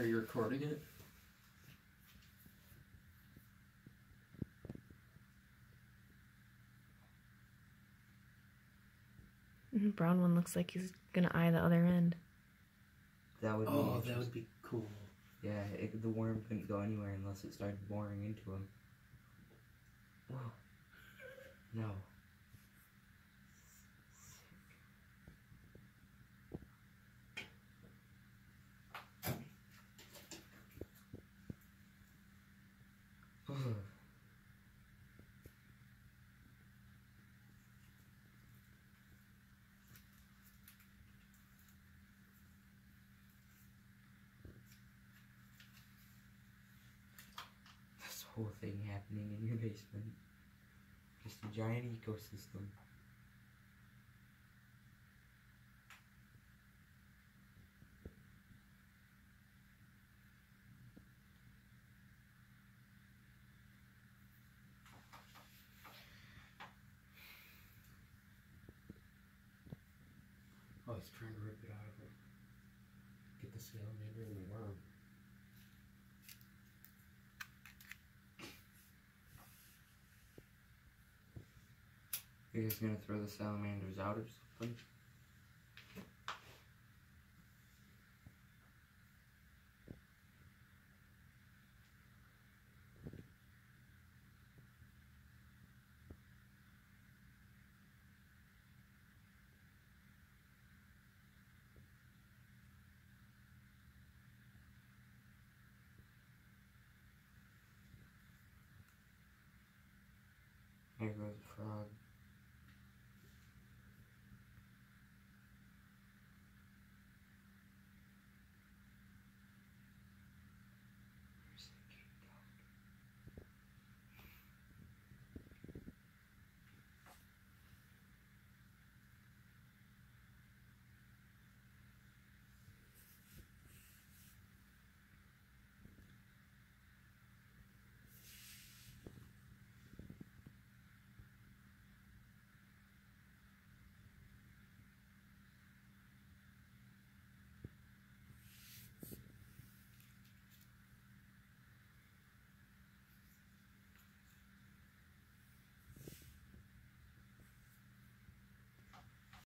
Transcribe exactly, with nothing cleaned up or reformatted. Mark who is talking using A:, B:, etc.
A: Are you recording it?
B: The brown one looks like he's gonna eye the other end.
C: That would
A: oh,
C: be
A: that would be cool.
C: Yeah, it, the worm couldn't go anywhere unless it started boring into him. Whoa. No. This whole thing happening in your basement. Just a giant ecosystem.
A: Oh, he's trying to rip it out of him. Get the salamander and the worm.
C: You're just gonna throw the salamanders out or something?